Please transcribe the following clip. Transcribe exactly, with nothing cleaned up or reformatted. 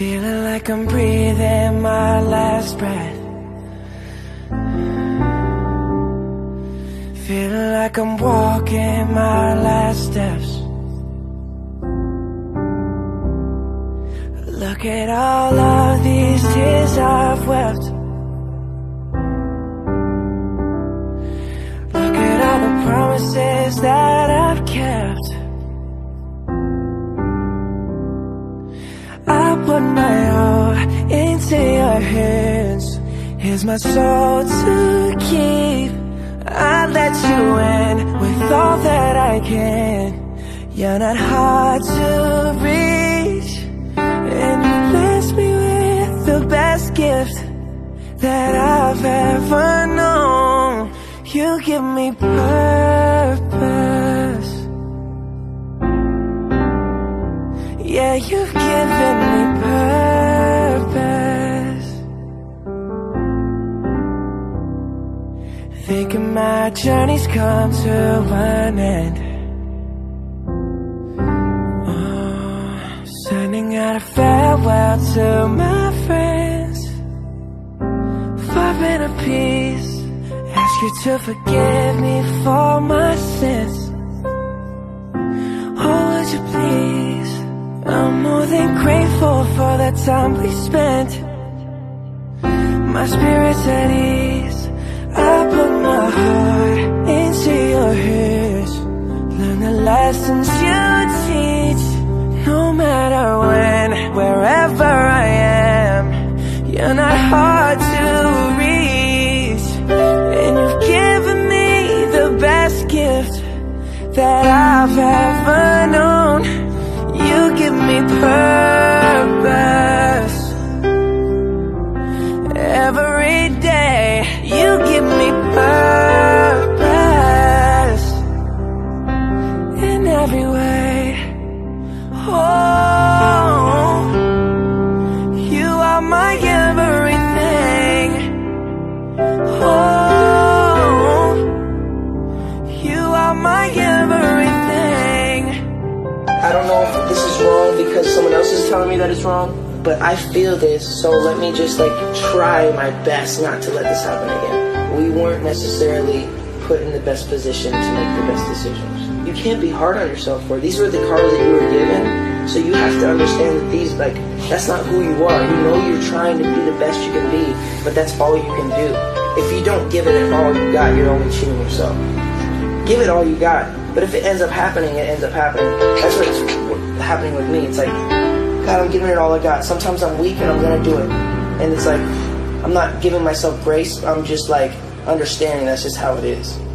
Feeling like I'm breathing my last breath. Feeling like I'm walking my last steps. Look at all of these tears I've wept. Look at all the promises that I've kept. I put my all into your hands. Here's my soul to keep. I let you in with all that I can. You're not hard to reach, and you bless me with the best gift that I've ever known. You give me purpose. Yeah, you've given me purpose. Thinking my journey's come to an end. Oh, sending out a farewell to my friends. Far better peace. Ask you to forgive me for my sins. Oh, would you please? I'm more than grateful for the time we spent. My spirit's at ease. I put my heart into your hands. Learn the lessons you teach. No matter when, wherever I am, you're not hard to reach. And you've given me the best gift that I've ever known. You give me purpose. Every day you give me purpose. In every way. Oh, you are my everything. Oh, you are my everything. I don't know if this is wrong because someone else is telling me that it's wrong, but I feel this, so let me just like try my best not to let this happen again. We weren't necessarily put in the best position to make the best decisions. You can't be hard on yourself for it. These were the cards that you were given, so you have to understand that these, like, that's not who you are. You know you're trying to be the best you can be, but that's all you can do. If you don't give it all you got, you're only cheating yourself. Give it all you got, but if it ends up happening, it ends up happening. That's what's happening with me. It's like, God, I'm giving it all I got. Sometimes I'm weak and I'm gonna do it. And it's like, I'm not giving myself grace. I'm just like understanding that's just how it is.